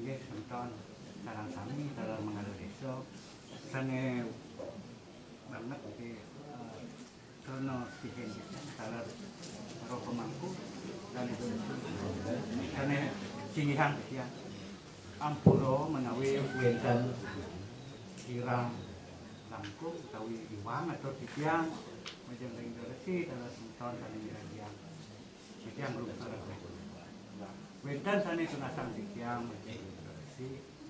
nggih sonton sareng sami dalam mengalir desa sane banget iki karena sihen salah karo pemangku dan itu sane sinihan ya ampura menawi wenten kirang langkung utawi iwang atau titiang macam ring resi dalam sonton sane yang titiang belum sareng wenten sane sunasang titiang macam resi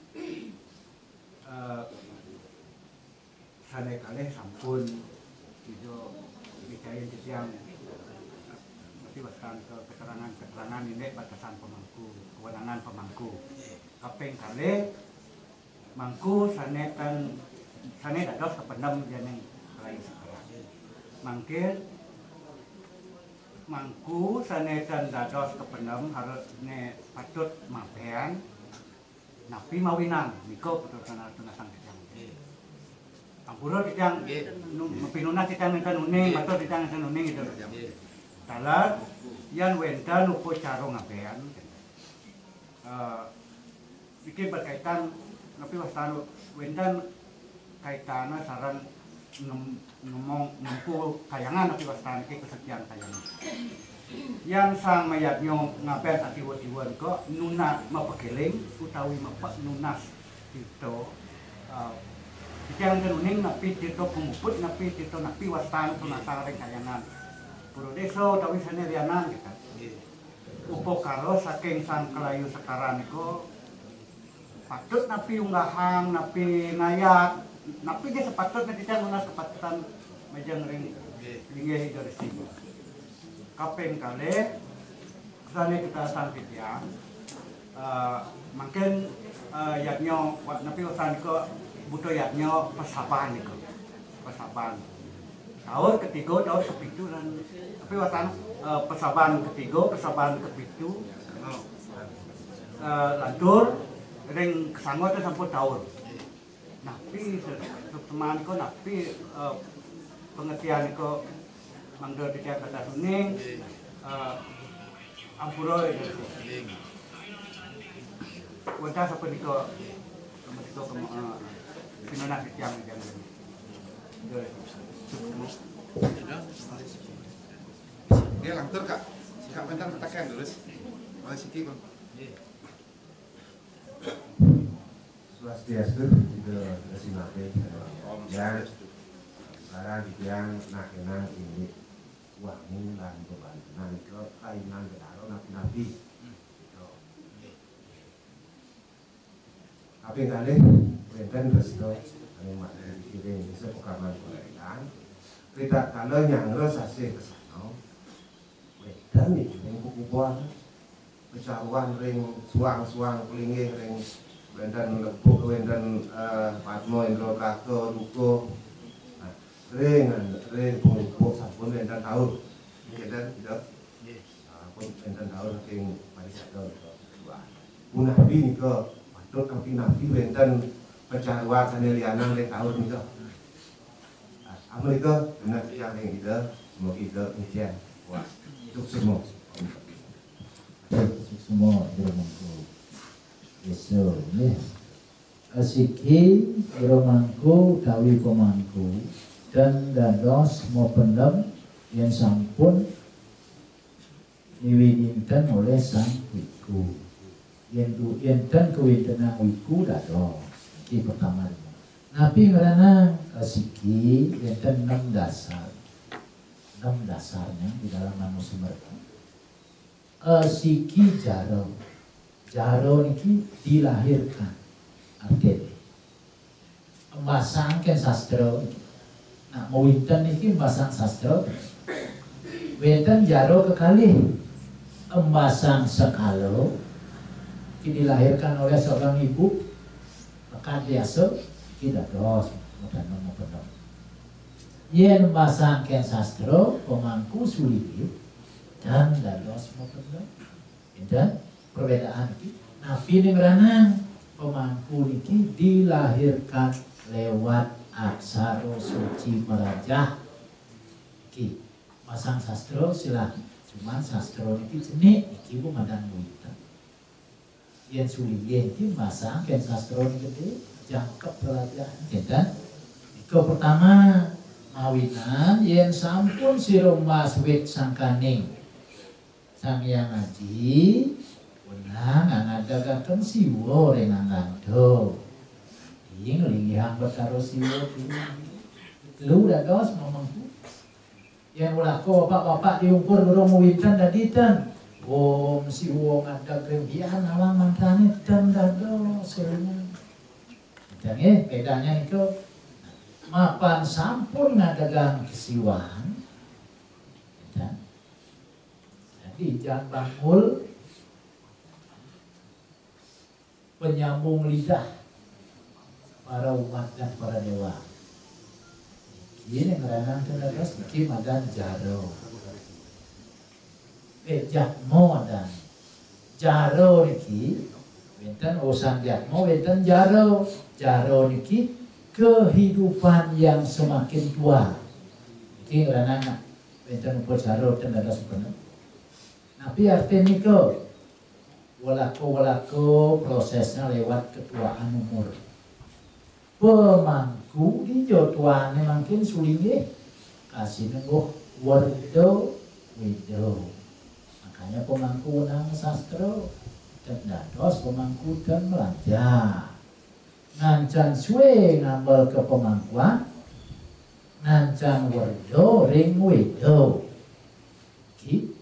sane kalih sampun ijo bicain titiang mesti waskan ke keterangan ini batasan pemangku kewenangan pemangku kaping kalih mangku sane dados kependem jeneng kalayu sekarang mangke mangku sane dados kependem harusne patut mabean napi mawinan nika putusan tunasang titiang ampura titiang pinunah titiang enten uning matur titiang enten uning itu dalat yan wenten upacara ngabean iki berkaitan napi wastan wenten kaitana sareng nempu kayangan napi wastan iki kesekian kayangan yang sang mayatnyo ngabean atiwa-tiwan kok nuna mapakeling utawi mapak nunas itu titiang tenuning napi tito kumuput napi tito napi wastan tunasa ring kayangan puro desa utawi sane lianan kita upakara saking sang kalayu sekaran niku patut napi unggahang napi ngayat napi ge sepatutna titiang nunas kepatutan majeng ring linggih dari sini kaping kalih sane kita sang titiang mungkin yatnyo napi wasan ko butuh yatnyo pesaban niku pesaban tahun ketiga tahun kepitu dan tapi wasan pesaban ketiga pesaban kepitu lantur ring kesanggo teh sampun tahun napi teman ko napi pengertian ko mangdo titiang kata suning ampura itu wonten sapa nika kemetiko pinunah titiang jangan dia langtur kak sikap bentar tekan terus oleh siki kon Swastiastu itu sinate ya sekarang yang nakenang ini wangi lan bebantuan itu kainan bedaro nabi tapi kali wenten resto ane mak dikirim bisa pekaman kolekan tidak kalau nyangro sasih kesana wenten iki ning kukuan pecaruan ring suang-suang kelinggih ring wenten lebuk wenten patmo indro kako duko ring pungkuk sampun wenten taun kita tidak pun wenten taun king parisadon punah bi nika patut napi wenten pecaruan sane lianang ring taun nika Amerika benar yang kita semoga kita ujian wah untuk semua Iromangku Yeso nih asiki Iromangku dawi pemangku dan dados mau pendem yang sampun diwinginkan oleh sang wiku yang enten kewintenan wiku dados di pertama nabi merana asiki enten 6 dasarnya di dalam manusia mereka asiki jaro niki dilahirkan artinya embasang ken sastra nah mau winten niki embasang sastra winten jaro kekalih embasang sekalo dilahirkan oleh seorang ibu pekan biasa tidak dos dan nomor yen embasang ken sastra pemangku sulit dan dados mopenda dan perbedaan iki nabi ini beranang pemangku niki dilahirkan lewat aksara suci merajah iki pasang sastra silah cuman sastra niki jenik iki bu madan wita yen sulinge iki masang ken sastra gede jangkep pelajaran kita. Iko pertama mawinan yen sampun sira mas wit sangkaning sang yang ngaji wenang ngadagaken siwa renangando ing linggihang karo siwa lu dados mamangku yang ulako bapak-bapak diukur durung winten daditan siwa ngadagaken bian alang mantane dan dados sebenarnya. Dan bedanya itu mapan sampun ngadagang kesiwan dan jadi jangan bangul penyambung lidah para umat dan para dewa. Ini ngeranang terdadas iki madan jaro jakmo dan jaro niki wenten usan jakmo wenten jaro niki kehidupan yang semakin tua. Iki ngeranang wenten upo jaro terdadas bener. Tapi artinya ke walako prosesnya lewat ketuaan umur. Pemangku di jotuane makin sulinge kasih nenggoh wardo wido. Makanya pemangku nang sastra dan dados pemangku dan belajar. Ngancan suwe ngambil ke pemangkuan, ngancan wardo ring wido. Ki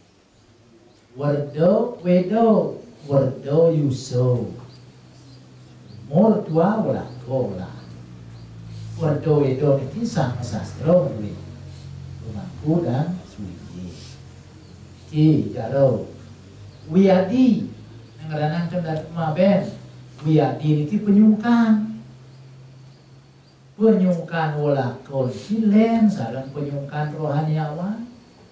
wardo wido, wardo yuso. Umur tua walako lah. Wardo wido niki sang sastra duwe pemangku dan suwi. Ki jaro wiyadi ngeranang cendak maben wiyadi niki penyungkan walako silen sareng penyungkan rohaniawan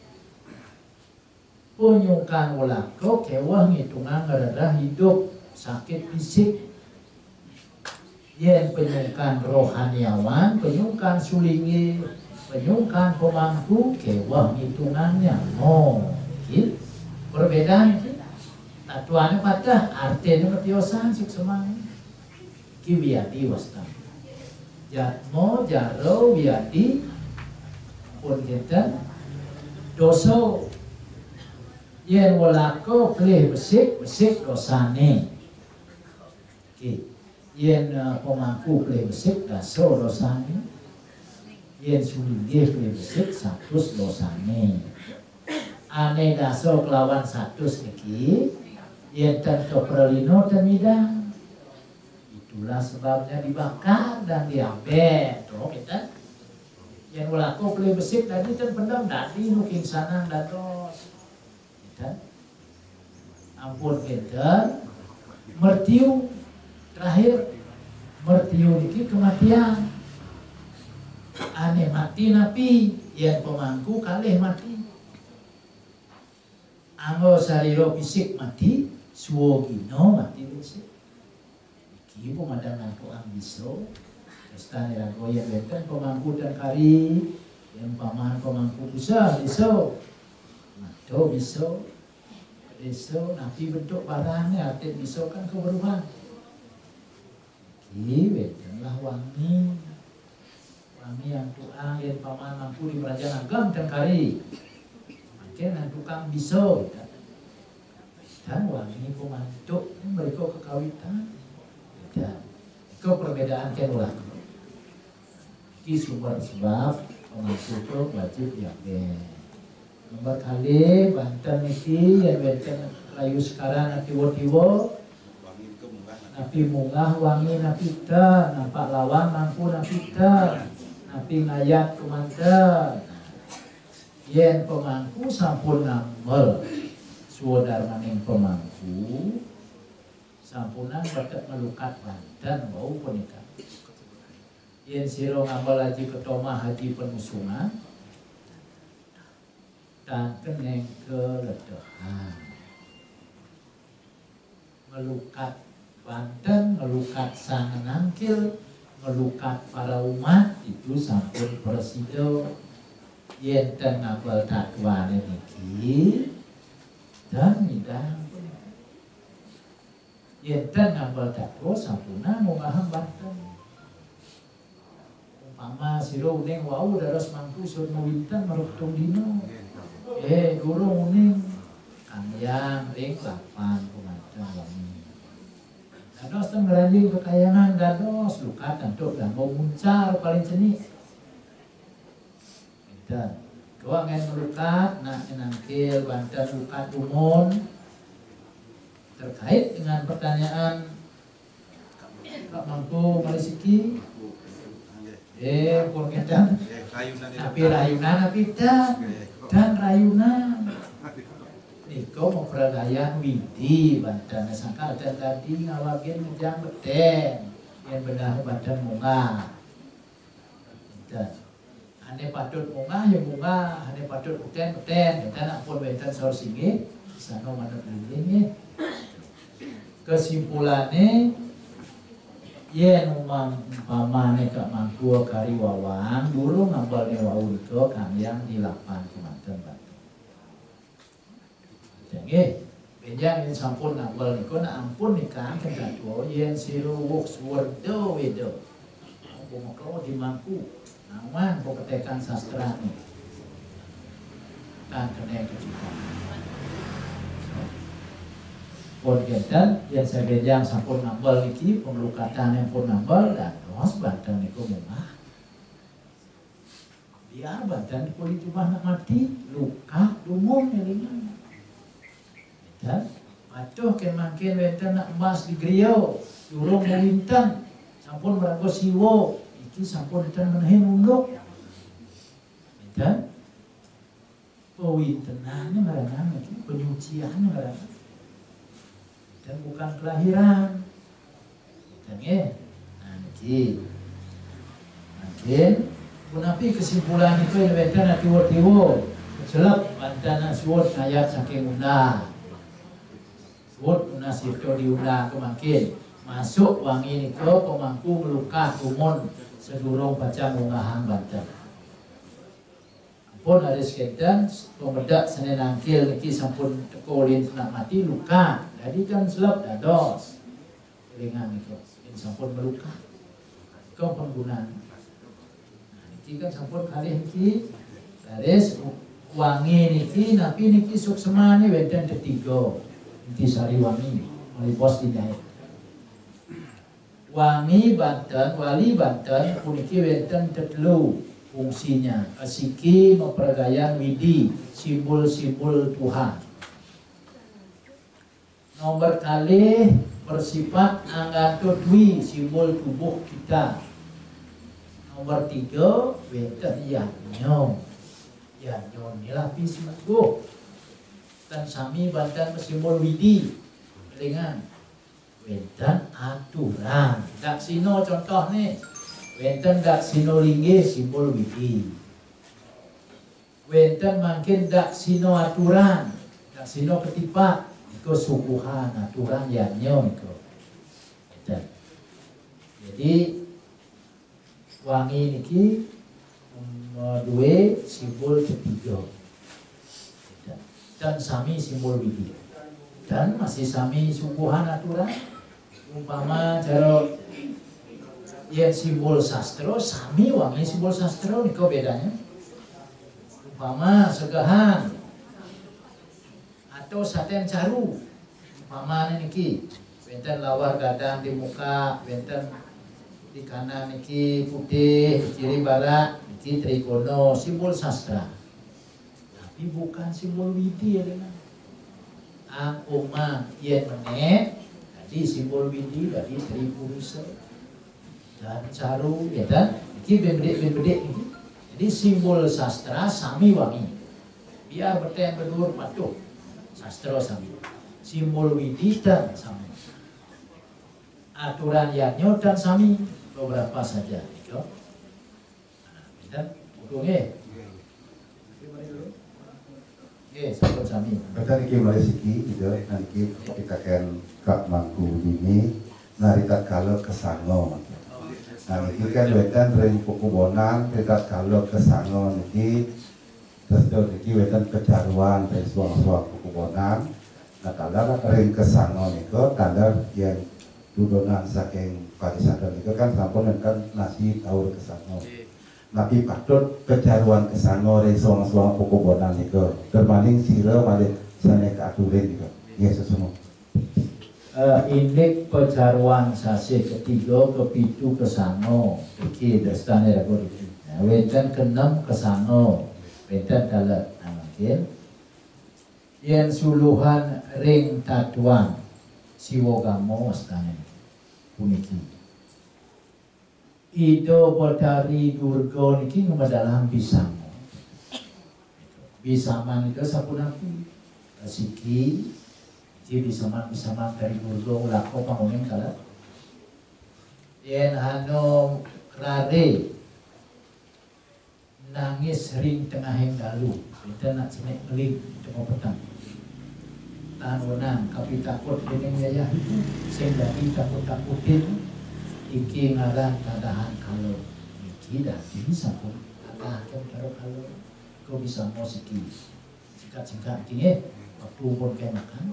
penyungkan walako kewah ngitungan ngarada hidup sakit fisik. Yen penyungkan rohaniawan, penyungkan sulingi, penyungkan pemangku, kewah hitungannya. Gitu. Perbedaan itu. Tatuannya pada artinya petiosan sik semang. Ki wiyadi wasta. Jatmo, jaro, wiyadi, pun kita doso. Yen walako pleh besik dosane. Gitu. Yen pemangku pleh besik daso dosane, yen sulinggih pleh besik 100 dosane. Ane daso kelawan 100 niki, yen ten keprelino ten midang. Itulah sebabnya dibakar dan diambil. Tuh kita, yen walako pleh besik tadi ten pendam dadi nukin sanang dados. Kita, ampun kita, mertiu. Terakhir mertiu niki kematian. Ane mati napi yen pemangku kalih mati. Anggo sariro fisik mati, suwogino mati fisik. Iki pemandangan tuang biso. Estane rago yen benten pemangku dan kari, yen paman pemangku bisa biso. Mato biso. Biso napi bentuk barangnya arti biso kan keberuhan. Wetenlah wangi yang tuang yang paman mampu di kerajaan agam dan kari makin yang tukang biso dan wangi pemantuk mereka kekawitan dan itu perbedaan kenulah di sumber sebab pemantu itu wajib ya nomor kali Banten ini yang Banten layu sekarang nanti tiwo napi munggah wangi napita, nampak lawan mampu napita, napi ngayat kemanten. Yen pemangku sampun nambel suodar maning pemangku sampunan batet melukat Banten bau punika. Yen siro ngambel haji ketoma haji penusungan dan keneng keledahan melukat Banten, melukat sang nangkil, melukat para umat itu sampun presido yen ten ngapel takwane niki dan midang Enten ngambal dako sampuna ngaham Banten. Umpama siro uning wau dados mangku sur mawinten maruktung dino. Durung uning kangyang ring lapan kumanten wangi. Dados ten ngeranjing kekayangan dados luka tentu dan mau muncar paling jenis. Dan doa ngen melukat nak enangkil Banten lukat umum terkait dengan pertanyaan Kak Mangku Malisiki purkedan tapi rayunan dan rayunan Niko memperdaya widi Banten sangka dan tadi ngawagin ngejang beten yang benar Banten munga dan ane patut munga ya munga ane patut beten dan ampun beten saur singgih sana manut ini kesimpulannya yen umpamane Kak Mangku kari wawang dulu ngambal wau itu kangyang di lapan kumanten Banten. Jadi benjang yen sampun ngambal niku na ampun nikah kendatu yen siru wuk suwerdo wedo. Bumeklo di Mangku nawan pepetekan sastra nih. Kan kena kejutan. Pun genten yang sebejang sampun nambal niki pemelukatan yang pun nambal dan dos Banten niku mumah biar Banten kulit cuma nak mati luka dumung elingan dan aduh kemangkin wenten nak emas di griyo durung mawinten sampun meranggo siwo iki sampun enten menehin unduk dan pewintenannya ngarangan iki penyuciannya ngarangan dan bukan kelahiran. Dan nah niki. Mungkin punapi kesimpulan itu yang wenten tiwo-tiwo. Jelek Banten suwut ayat saking unda. Suwut unda sirto diunda kemakin masuk wangi niko pemangku melukat umun sedurung baca mungahang Banten. Pun ada sekian pemedak senen angkil niki sampun tekolin nak mati luka. Jadi kan selap dados ringan itu, ini sampun meluka. Kau penggunaan. Nah, niki kan sampun kali niki, dares wangi niki, napi niki suksema ni wenten ketiga, inti sari wangi, melipos dijahit. Wangi Banten, wali Banten, puniki wenten tetelu fungsinya. Asiki memperdaya widi, simbol-simbol Tuhan. Nomor kali bersifat anggato dwi simbol tubuh kita. Nomor 3 wenten yanyo inilah pismangku dan sami Banten simbol widi dengan wenten aturan dak sino contoh nih wenten dak sino linggih simbol widi wenten makin dak sino aturan dak sino ketipak kesukuhan aturan yanyo itu. Jadi wangi niki dua simbol ketiga dan sami simbol widi dan masih sami sukuhan aturan umpama cara yang simbol sastra sami wangi simbol sastra niko bedanya umpama segahan atau saten caru mamane niki wenten lawar gadang di muka wenten di kanan niki putih di kiri barat niki trigono simbol sastra tapi bukan simbol widi ya dengan angkoma yen menek jadi simbol widi dari tripurusa dan caru ya kan niki bebedek niki jadi simbol sastra sami wangi biar berteng berdur patuh sastra sami, simbol widi dan sami, aturan yanyo dan sami beberapa saja, gitu. Dan untungnya, sampun sami. Kita niki Malisiki, gitu, nanti kita kan Kak Mangku ini narita kalau kesango. Nah niki kan wetan dari Pukubonan, kita kalau kesango niki. Terus niki wetan kecaruan dari suang-suang Pukubonan Nah tanda ring kesango niko tanda yang dudonan saking parisadon niko kan sampun kan nasi taur kesango. Nabi patut kejaruan kesango ring suang-suang pokobonan niko. Berbanding sira malih sane keaturin niko. Yesus semua. Ini pejaruan sasi ketiga, kepitu kesango, iki destane rakor iki. Nah, wenten keenam kesango, wenten dalet. Nah, mungkin yen suluhan ring tatuan siwogamo stane puniki. Ido Badari Durga niki ngumadalah bisamo. Bisaman itu sapunapi siki jadi bisaman dari Durga ulako panguning kala yen anu rare nangis ring tengahing dalu kita nak cenek ngeling tengah petang tahunan kapi takut dening yayah itu sing dadi takut-takutin iki ngaran tadahan kalau iki dadi sampun ada karo kalau kau bisa mau siki singkat ini waktu pun kayak makan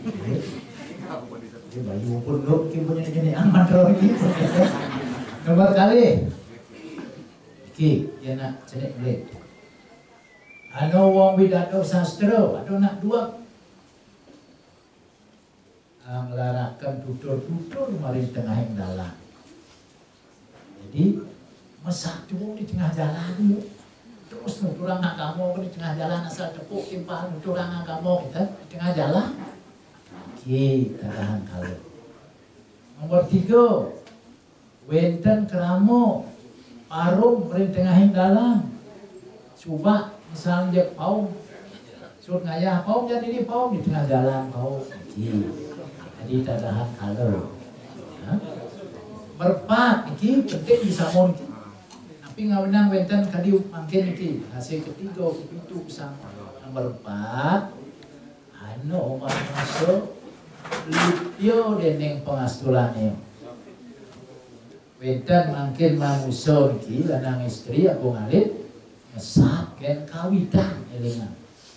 ini bayu pun lo punya gini aman roh ini nomor kali iki ya nak cenek beli anu wong widato sastra anu nak dua ngelarakan tutur-tutur mari tengah yang dalam jadi mesak di tengah jalan terus nuturang agama di tengah jalan asal tepuk timpal nuturang agama kita di tengah jalan kita tahan kalau nomor 3 wenten keramo parum di tengah yang dalam coba misalnya paum sur ngayah paum jadi ini paum di tengah jalan paum jadi tahan kalau berpat iki penting bisa mon tapi ngawinang wenten kadi mangken iki hasil ketiga itu bisa nomor 4 anu omah masuk litio deneng pengastulane wenten mangken manusia iki lanang istri aku ngalit ngesap ken kawitan elingan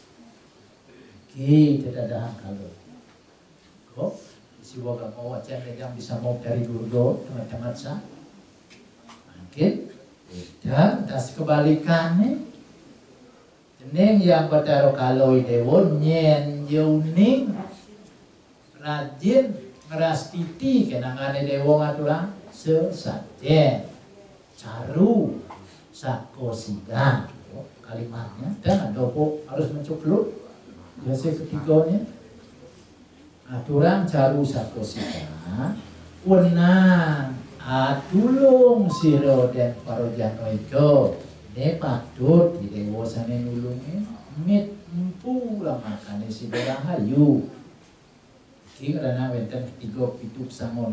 iki dadaan kalau kok siwa mau wacan yang bisa mau dari Durga teman-teman sah mungkin dan tas kebalikannya jeneng yang bertaruh kaloi dewo nyen yuning rajin ngeras titi kenangane dewo ngaturang sesajen caru sakosigan kalimatnya dan ada harus mencukup biasa ketiganya aturan caru sakosika wenang atulung siro dan parojano iko ne patut di dewa sane nulungi mit empu lah makane si berahayu iki karena wenten 3 pitu sangon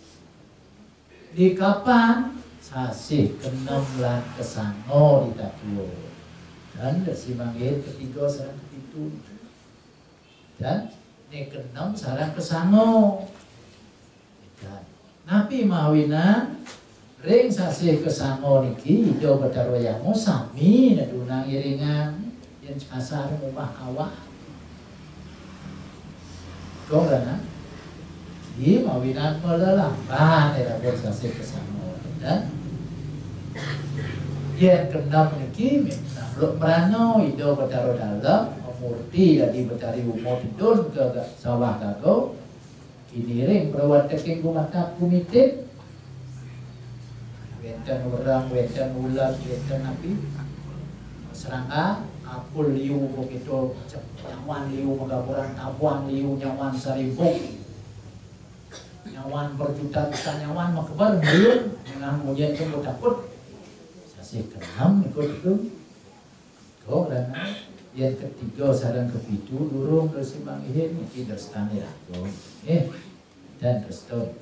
di kapan sasih kenem lan kesango di tatuo dan si manggil ketiga sarang ketitu dan ini keenam sarang kesango napi mawinan ring sasih kesango niki do bataroyamo sami nadunang iringan yang kasar umah awak kong rana di mawinan melelampan era sasih kesango dan yang keenam niki namluk merano ido bataro dalam murti dari betari umur dun ke sawah kago kini ring perawat teking kumata kumitin wenten orang wenten ulat wenten api serangga apul liu begitu nyawan liu magapuran tabuan liu nyawan seribu nyawan berjuta-juta nyawan makebar belum dengan mujian itu takut sasih kenam ikut itu kok rana yang ketiga sarang kepitu durung tersimang ihin iki destane aku dan resto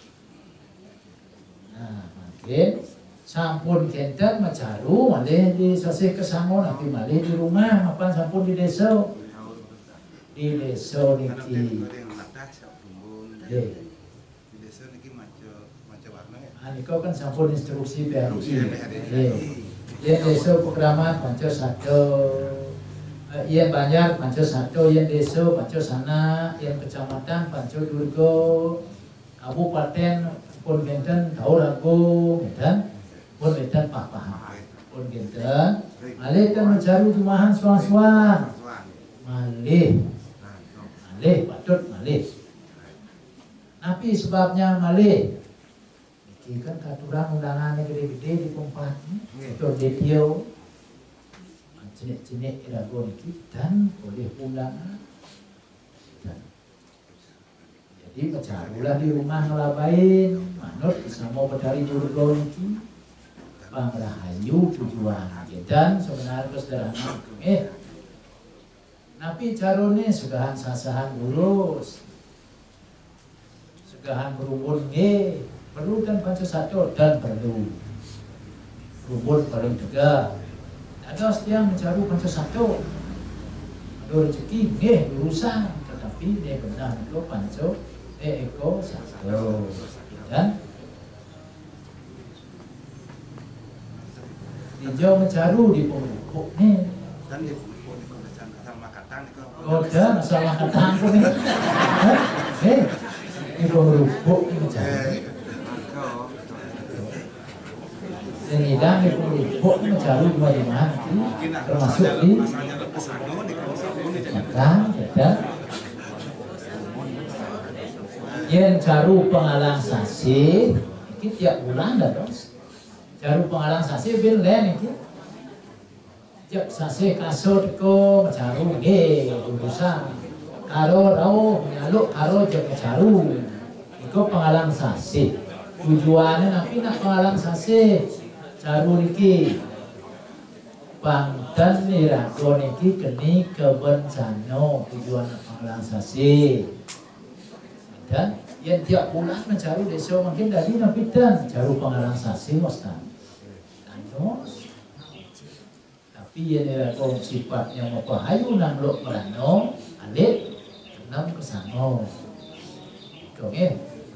nah makin sampun kenten macaru malih di sasih kesangon tapi malih di rumah apa sampun di desa niki di desa niki maca warna ya kau kan sampun instruksi PRI di desa Pekraman panca satu Yen Banjar Panco Satu, yen Desa Panco Sana, yen Kecamatan Panco Durgo, Kabupaten pun genten Tahu Rago, genten pun genten Pahpah, pun genten malih kan mencaru jumahan suang-suang, malih patut malih. Tapi sebabnya malih, iki kan katuran undangannya gede-gede di Pompat, itu Dedio. Jenik-jenik irago niki dan boleh pulang. Jadi mencarulah di rumah ngelabain manut bisa mau pedari durgo niki pangrahayu tujuan dan sebenarnya kesederhana napi carone sugahan sasahan lurus sugahan berubun perlu dan panca satu dan perlu rubun paling tegak. Ada yang mencari panca satu, ada rezeki, urusan, tetapi dia benar itu panco, eko satu, dan hijau mencari di pokok ni. Dan di asal makatan itu. Oh dan asal makatan pun ni, di pokok ni mencari. Dan hidang di pokok ini mencari di mana termasuk di makan, ya. Yang caru pengalang sasi, ini tiap bulan dah terus. Caru pengalang sasi bin lain ini. Tiap sasi kasut ko mencaru, urusan. Karo rau nyaluk karo jek mencaru. Iko pengalang sasi. Tujuannya napi nak pengalang sasi. Caru niki Bangdan irago niki keni kebencano tujuan pengalang sasi dan yang tiap bulan mencari desa mungkin dari napitan caru pengalang sasi mostan andos tapi yang irago sifatnya mapahayu nang lo merano alik enam kesano oke.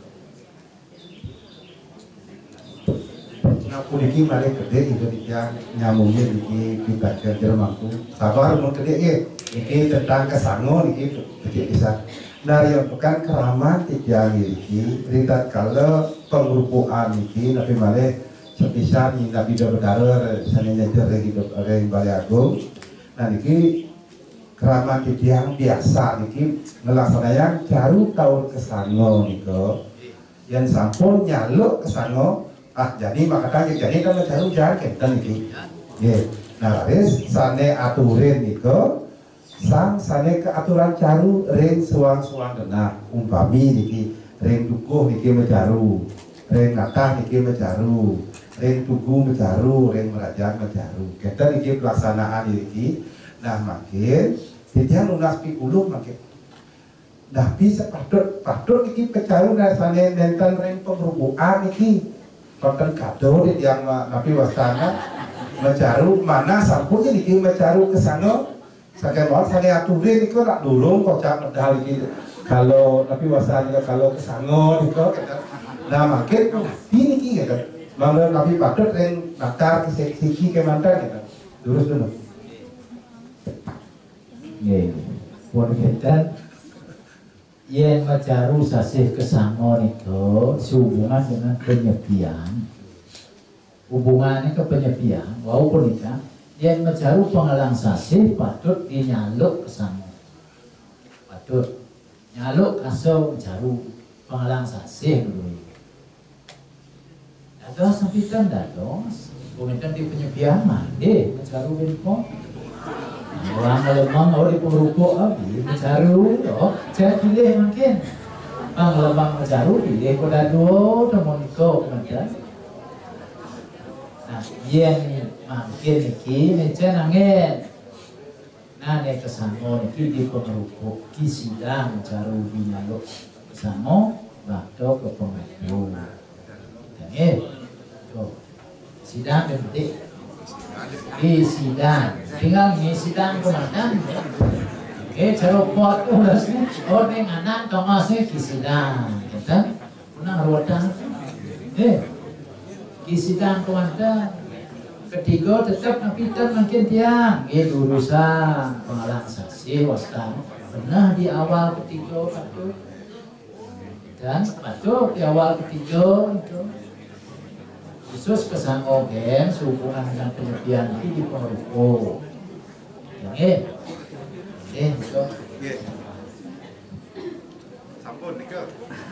Nah, puniki mari gede Indonesia nyamungnya di bagian Jermanku. Sabar mau gede ya. Ini tentang kesango niki gede bisa. Nah, yang bukan keramat tiga niki. Ridat kalau pengrupuan niki nabi mari sepisah ni nabi dobedara sananya jere hidup orang Bali Agung. Nah, niki keramat tiga yang biasa niki ngelaksanakan caru tahun kesango niko. Yang sampun nyaluk kesango. Jadi makanya jadi kan mencari jalan kita niki. Nah, res sane aturin niko, sane keaturan caru ring suang dena umpami niki, ring dukuh niki mencaru, ring natah niki mencaru, ring tugu mencaru, ring merajang mencaru. Kita niki pelaksanaan niki. Nah, makin tidak lunas pikulung makin. Nah, bisa patut niki kecaru nah sane nenten ring pengrupuan niki. Konten kado yang napi wastana mencaru mana sampurnya niki mencaru kesana saking mau saya aturin niku nak dulu kocak medal iki kalau napi wastana kalau kesana niku nah makin ini ki gitu malah napi patut yang nakar siki ke mantan gitu lurus dulu nggih pun kita yang mencaru sasih kesangon itu sehubungan dengan penyepian hubungannya ke penyepian walaupun itu yang mencaru pengalang sasih patut dinyaluk kesangon patut nyaluk kasau mencaru pengalang sasih dulu dados sampitan dados komentar di penyepian mandi mencaru benpon orang lemang di pengrupuk mencaru saya pilih mungkin bang lemang mencaru pilih kodado temoniko kemudian nah yang makin iki mencen angin nah nek kesano iki di pengrupuk ki sidang mencaru binyaluk kesano bakto ke pengrupuk dan sidang penting di sidang tinggal di sidang komandan cara pot urusnya orang anak tongosnya di sidang kita pernah ruatan di sidang komandan ketiga tetap napitan makin tiang itu urusan pengalaman saksi waskan pernah di awal ketiga patut dan patut di awal ketiga itu khusus kesanggogen sehubungan dengan penyepian itu di Pengrupo yang itu Sampun Nike.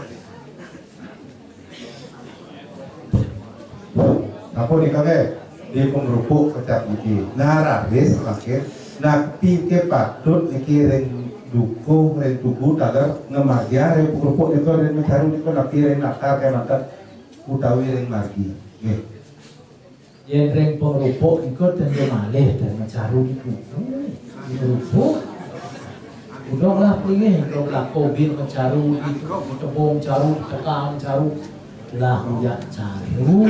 Apa nih kakek di Pengrupo kecap iki nararis makin nakti ke patut iki ring dukung ring tubuh dagar ngemagia ring Pengrupo itu ring mecaru itu nakti ring nakar kayak mantan utawi ring margi yang ring Pengrupo ikut dan dia malih dan mecaru itu Pengrupo udah lah pilih udah lah kobin mecaru itu tebong caru tekam caru lah uyak caru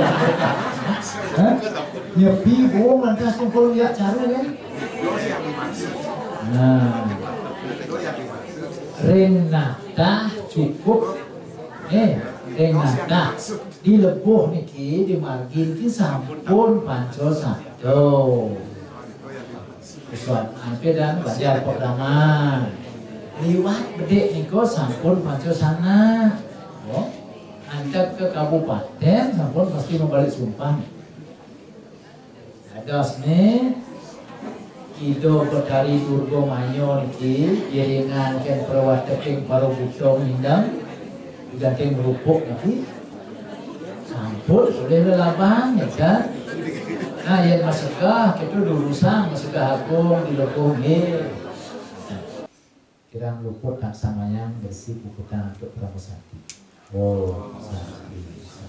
nyepi bohong lantas kumpul uyak caru kan nah ring nada cukup ring nada di lebuh niki di margin ki sampun panco satu Kesuat ampe dan bajar pertama liwat bedek niko sampun panco sana antar ke kabupaten sampun pasti membalik sumpah ada nih Kido Betari Durgo Manyo niki iringan ken perwateking paru butong hindang diganting merupuk niki sampun boleh lelabang ya kan nah yang masukah itu durusan masukah agung di lokong kirang luput tak samayang bersih bukutan untuk pramusati oh sakti